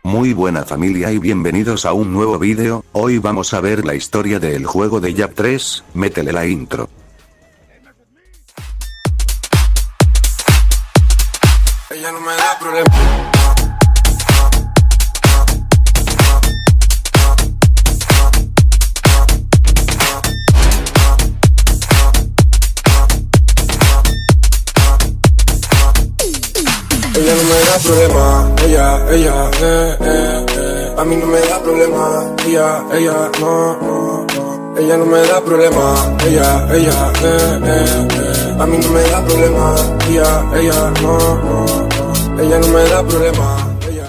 Muy buena familia y bienvenidos a un nuevo vídeo. Hoy vamos a ver la historia del juego de Jak 3, métele la intro. Ella no me da problema. Ella no me da problema, a mí no me da problema, no. Ella no me da problema, a mí no me da problema, no. Ella no me da problema.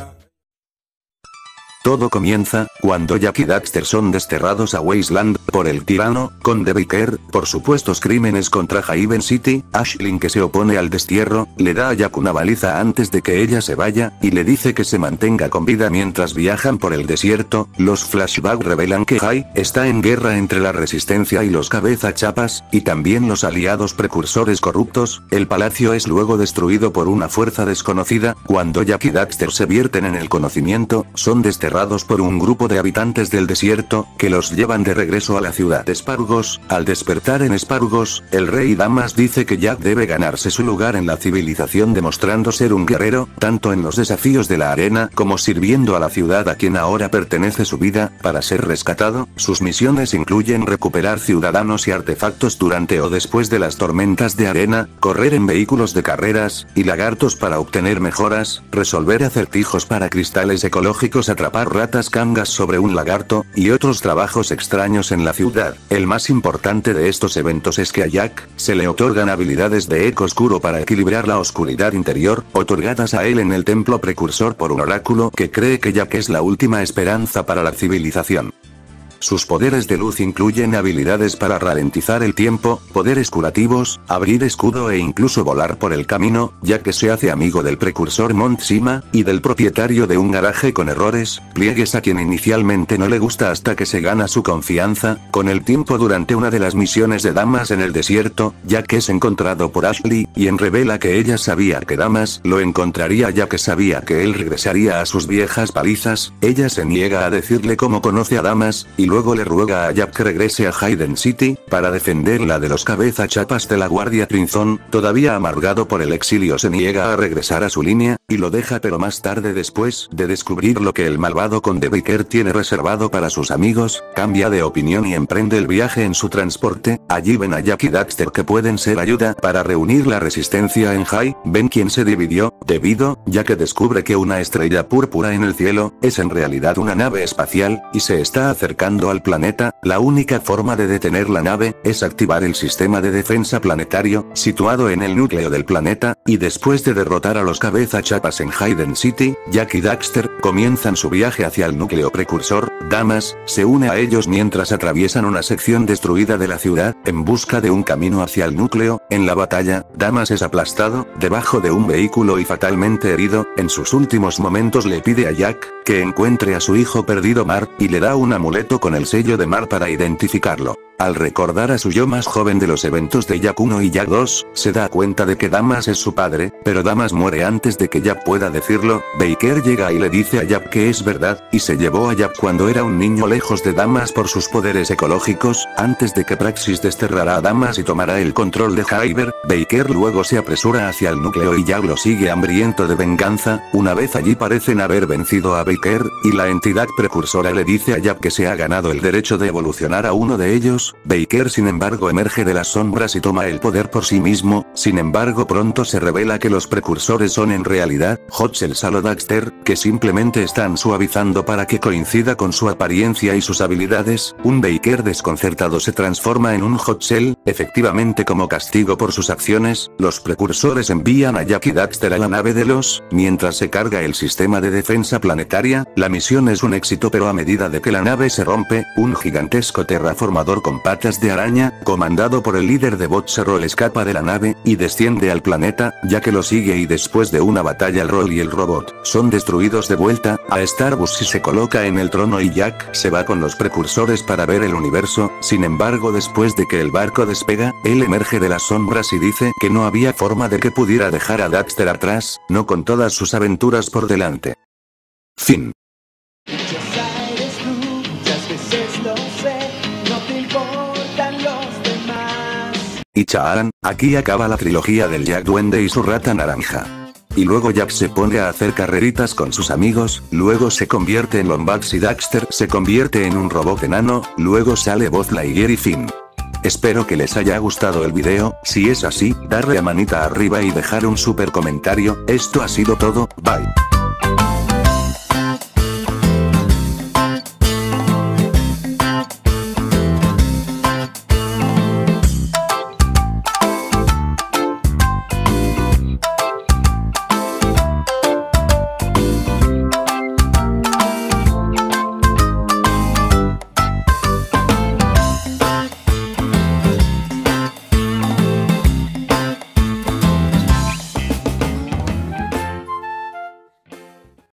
Todo comienza cuando Jak y Daxter son desterrados a Wasteland por el tirano, Conde Baker, por supuestos crímenes contra Haven City. Ashlyn, que se opone al destierro, le da a Jak una baliza antes de que ella se vaya, y le dice que se mantenga con vida mientras viajan por el desierto. Los flashbacks revelan que Hay está en guerra entre la resistencia y los cabezachapas, y también los aliados precursores corruptos. El palacio es luego destruido por una fuerza desconocida. Cuando Jak y Daxter se vierten en el conocimiento, son desterrados por un grupo de habitantes del desierto, que los llevan de regreso a la ciudad de Spargos. Al despertar en Spargos, el rey Damas dice que Jak debe ganarse su lugar en la civilización demostrando ser un guerrero, tanto en los desafíos de la arena como sirviendo a la ciudad a quien ahora pertenece su vida. Para ser rescatado, sus misiones incluyen recuperar ciudadanos y artefactos durante o después de las tormentas de arena, correr en vehículos de carreras y lagartos para obtener mejoras, resolver acertijos para cristales ecológicos, atrapar ratas cangas sobre un lagarto, y otros trabajos extraños en la ciudad. El más importante de estos eventos es que a Jak se le otorgan habilidades de eco oscuro para equilibrar la oscuridad interior, otorgadas a él en el templo precursor por un oráculo que cree que Jak es la última esperanza para la civilización. Sus poderes de luz incluyen habilidades para ralentizar el tiempo, poderes curativos, abrir escudo e incluso volar por el camino, ya que se hace amigo del precursor Montsima, y del propietario de un garaje con errores, Pliegues, a quien inicialmente no le gusta hasta que se gana su confianza. Con el tiempo, durante una de las misiones de Damas en el desierto, Jak es encontrado por Ashley, y revela que ella sabía que Damas lo encontraría ya que sabía que él regresaría a sus viejas palizas. Ella se niega a decirle cómo conoce a Damas, y luego le ruega a Jak que regrese a Haven City, para defenderla de los cabezachapas de la Guardia Crimson. Todavía amargado por el exilio, se niega a regresar a su línea, y lo deja, pero más tarde, después de descubrir lo que el malvado Conde Baker tiene reservado para sus amigos, cambia de opinión y emprende el viaje en su transporte. Allí ven a Jak y Daxter que pueden ser ayuda para reunir la resistencia en Haven, quien se dividió, ya que descubre que una estrella púrpura en el cielo es en realidad una nave espacial, y se está acercando al planeta. La única forma de detener la nave es activar el sistema de defensa planetario, situado en el núcleo del planeta, y después de derrotar a los cabezachapas en Haven City, Jak y Daxter comienzan su viaje hacia el núcleo precursor. Damas se une a ellos mientras atraviesan una sección destruida de la ciudad, en busca de un camino hacia el núcleo. En la batalla, Damas es aplastado debajo de un vehículo y fatalmente herido. En sus últimos momentos le pide a Jak que encuentre a su hijo perdido Mar, y le da un amuleto con el sello de Mar para identificarlo. Al recordar a su yo más joven de los eventos de Jak 1 y Jak 2, se da cuenta de que Damas es su padre, pero Damas muere antes de que Jak pueda decirlo. Baker llega y le dice a Jak que es verdad, y se llevó a Jak cuando era un niño lejos de Damas por sus poderes ecológicos. Antes de que Praxis desterrará a Damas y tomará el control de Haven, Baker luego se apresura hacia el núcleo y Jak lo sigue hambriento de venganza. Una vez allí, parecen haber vencido a Baker, y la entidad precursora le dice a Jak que se ha ganado el derecho de evolucionar a uno de ellos. Baker, sin embargo, emerge de las sombras y toma el poder por sí mismo. Sin embargo, pronto se revela que los precursores son en realidad Hot Cells a lo Daxter, que simplemente están suavizando para que coincida con su apariencia y sus habilidades. Un Baker desconcertado se transforma en un Hot Cell. Efectivamente, como castigo por sus acciones, los precursores envían a Jak y Daxter a la nave de los, mientras se carga el sistema de defensa planetaria. La misión es un éxito, pero a medida de que la nave se rompe, un gigantesco terraformador con patas de araña, comandado por el líder de Botserol, escapa de la nave, y desciende al planeta, ya que lo sigue, y después de una batalla el Roll y el robot son destruidos. De vuelta a Starbus y se coloca en el trono, y Jak se va con los precursores para ver el universo. Sin embargo, después de que el barco despega, él emerge de las sombras y dice que no había forma de que pudiera dejar a Daxter atrás, no con todas sus aventuras por delante. Fin. Dichosa eres tú, muchas veces lo sé, no te importan los demás. Y Chaan, aquí acaba la trilogía del Jack Duende y su rata naranja. Y luego Jack se pone a hacer carreritas con sus amigos, luego se convierte en Lombax y Daxter se convierte en un robot enano, luego sale Buzz Lightyear y fin. Espero que les haya gustado el video, si es así, darle a manita arriba y dejar un super comentario. Esto ha sido todo, bye.